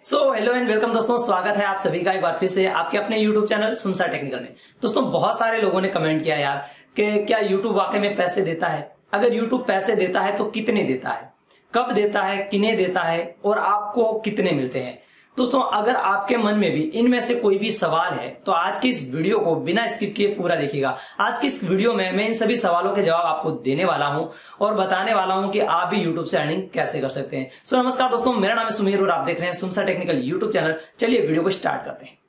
Hello and welcome दोस्तों, स्वागत है आप सभी का एक बार फिर से आपके अपने YouTube चैनल सुनसा टेक्निकल में। दोस्तों, बहुत सारे लोगों ने कमेंट किया यार कि क्या YouTube वाकई में पैसे देता है, अगर YouTube पैसे देता है तो कितने देता है, कब देता है, किन्हें देता है और आपको कितने मिलते हैं। दोस्तों, अगर आपके मन में भी इनमें से कोई भी सवाल है तो आज की इस वीडियो को बिना स्किप किए पूरा देखिएगा। आज की इस वीडियो में मैं इन सभी सवालों के जवाब आपको देने वाला हूं और बताने वाला हूं कि आप भी YouTube से अर्निंग कैसे कर सकते हैं। नमस्कार दोस्तों, मेरा नाम है सुमीर और आप देख रहे हैं सुनसा टेक्निकल YouTube चैनल। चलिए वीडियो को स्टार्ट करते हैं।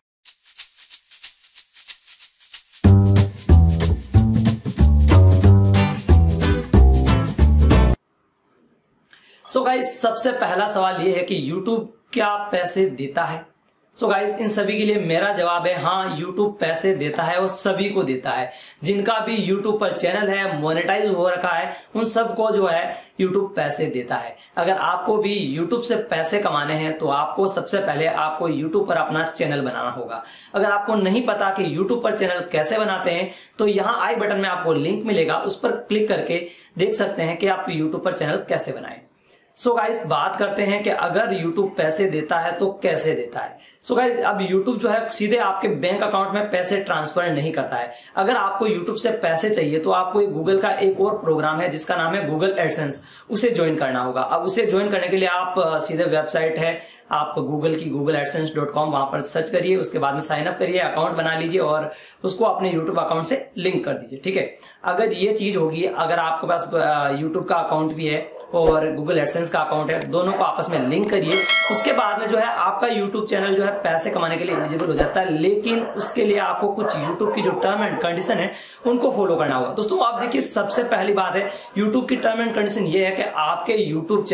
गाइस, सबसे पहला सवाल ये है कि YouTube क्या पैसे देता है। गाइस, इन सभी के लिए मेरा जवाब है हाँ, YouTube पैसे देता है और सभी को देता है। जिनका भी YouTube पर चैनल है, मोनेटाइज हो रखा है, उन सबको जो है YouTube पैसे देता है। अगर आपको भी YouTube से पैसे कमाने हैं तो आपको सबसे पहले आपको YouTube पर अपना चैनल बनाना होगा। अगर आपको नहीं पता कि YouTube पर चैनल कैसे बनाते हैं तो यहाँ आई बटन में आपको लिंक मिलेगा, उस पर क्लिक करके देख सकते हैं कि आप YouTube पर चैनल कैसे बनाएं। गाइस, बात करते हैं कि अगर YouTube पैसे देता है तो कैसे देता है। गाइस, अब YouTube जो है सीधे आपके बैंक अकाउंट में पैसे ट्रांसफर नहीं करता है। अगर आपको YouTube से पैसे चाहिए तो आपको गूगल का एक और प्रोग्राम है जिसका नाम है गूगल एडसेंस, उसे ज्वाइन करना होगा। अब उसे ज्वाइन करने के लिए आप सीधे वेबसाइट है, आप गूगल की google-adsense.com वहां पर सर्च करिए, उसके बाद में साइन अप करिए, अकाउंट बना लीजिए और उसको अपने YouTube अकाउंट से लिंक कर दीजिए। ठीक है, अगर ये चीज होगी, अगर आपके पास YouTube का अकाउंट भी है और गूगल एडसेंस का अकाउंट है, दोनों को आपस में लिंक करिए, उसके बाद में जो है आपका YouTube चैनल जो है पैसे कमाने के लिए एलिजिबल हो जाता है। लेकिन उसके लिए आपको कुछ YouTube की जो टर्म एंड कंडीशन है उनको फॉलो करना होगा। दोस्तों, आप देखिए, सबसे पहली बात है YouTube की टर्म एंड कंडीशन ये है कि आपके YouTube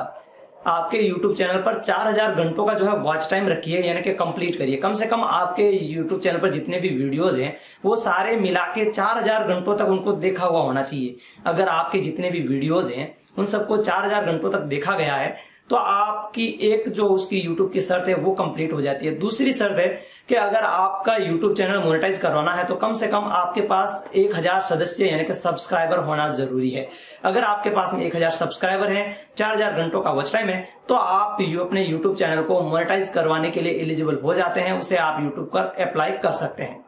चैनल पर 4000 घंटों का जो है वॉच टाइम रखिए, यानी कि कंप्लीट करिए। कम से कम आपके YouTube चैनल पर जितने भी वीडियोस हैं वो सारे मिला के 4000 घंटों तक उनको देखा हुआ होना चाहिए। अगर आपके जितने भी वीडियोस हैं उन सबको 4000 घंटों तक देखा गया है तो आपकी एक जो उसकी YouTube की शर्त है वो कंप्लीट हो जाती है। दूसरी शर्त है कि अगर आपका YouTube चैनल मोनेटाइज करवाना है तो कम से कम आपके पास 1000 सदस्य यानी कि सब्सक्राइबर होना जरूरी है। अगर आपके पास में 1000 सब्सक्राइबर हैं, 4000 घंटों का वॉच टाइम है, तो आप अपने YouTube चैनल को मोनेटाइज करवाने के लिए एलिजिबल हो जाते हैं। उसे आप YouTube पर अप्लाई कर सकते हैं।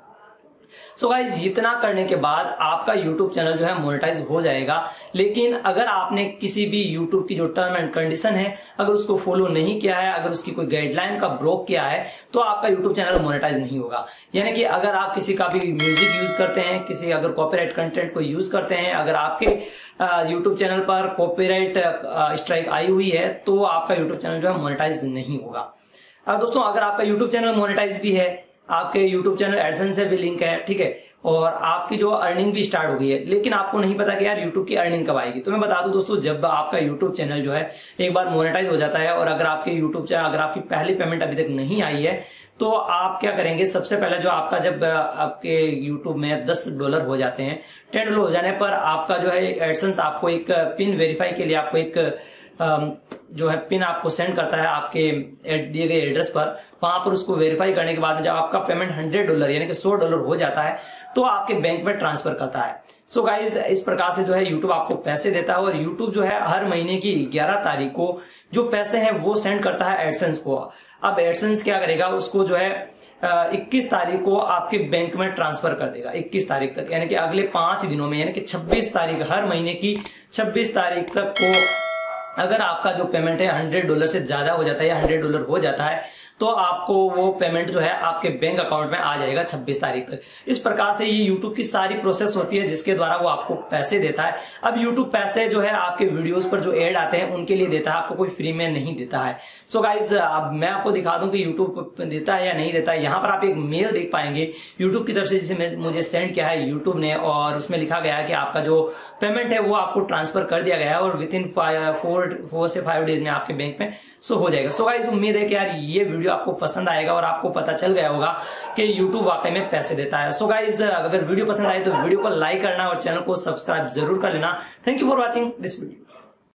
गाइस, इतना करने के बाद आपका YouTube चैनल जो है मोनेटाइज हो जाएगा। लेकिन अगर आपने किसी भी YouTube की जो टर्म एंड कंडीशन है अगर उसको फॉलो नहीं किया है, अगर उसकी कोई गाइडलाइन का ब्रोक किया है तो आपका YouTube चैनल मोनेटाइज नहीं होगा। यानी कि अगर आप किसी का भी म्यूजिक यूज करते हैं, किसी अगर कॉपीराइट कंटेंट को यूज करते हैं, अगर आपके YouTube चैनल पर कॉपीराइट स्ट्राइक आई हुई है तो आपका YouTube चैनल जो है मोनेटाइज नहीं होगा। अब दोस्तों, अगर आपका YouTube चैनल मोनेटाइज भी है, आपके YouTube चैनल एडसेंस से भी लिंक है, ठीक है, और आपकी जो अर्निंग भी स्टार्ट हो गई है, लेकिन आपको नहीं पता कि यार YouTube की अर्निंग कब आएगी, तो मैं बता दूं दोस्तों, जब आपका YouTube चैनल जो है एक बार मोनेटाइज हो जाता है और अगर आपके YouTube चैनल अगर आपकी पहली पेमेंट अभी तक नहीं आई है तो आप क्या करेंगे, सबसे पहले जो आपका जब आपके YouTube में $10 हो जाते हैं, $10 हो जाने पर आपका जो है एडसेंस आपको एक पिन वेरीफाई के लिए आपको एक जो है पिन आपको सेंड करता है आपके दिए गए एड्रेस पर। वहां पर उसको वेरीफाई करने के बाद जब आपका पेमेंट $100 यानी कि $100 हो जाता है तो आपके बैंक में ट्रांसफर करता है। गाइस, इस प्रकार से जो है YouTube आपको पैसे देता है और YouTube जो है हर महीने की 11 तारीख को जो पैसे हैं वो सेंड करता है एडसेंस को। अब एडसेंस क्या करेगा, उसको जो है 21 तारीख को आपके बैंक में ट्रांसफर कर देगा, 21 तारीख तक, यानी कि अगले 5 दिनों में, यानी कि 26 तारीख, हर महीने की 26 तारीख तक को अगर आपका जो पेमेंट है $100 से ज्यादा हो जाता है या $100 हो जाता है तो आपको वो पेमेंट जो है आपके बैंक अकाउंट में आ जाएगा 26 तारीख तक। इस प्रकार से ये YouTube की सारी प्रोसेस होती है जिसके द्वारा वो आपको पैसे देता है। अब YouTube पैसे जो है आपके वीडियोस पर जो ऐड आते हैं उनके लिए देता है, आपको कोई फ्री में नहीं देता है। गाइस, अब मैं आपको दिखा दूं कि YouTube देता है या नहीं देता है। यहाँ पर आप एक मेल देख पाएंगे YouTube की तरफ से जिसे मुझे सेंड किया है YouTube ने, और उसमें लिखा गया है कि आपका जो पेमेंट है वो आपको ट्रांसफर कर दिया गया है और विद इन 4 से 5 डेज में आपके बैंक में हो जाएगा। गाइस, उम्मीद है कि यार ये वीडियो आपको पसंद आएगा और आपको पता चल गया होगा कि YouTube वाकई में पैसे देता है। गाइस, अगर वीडियो पसंद आए तो वीडियो को लाइक करना और चैनल को सब्सक्राइब जरूर कर लेना। Thank you for watching this video.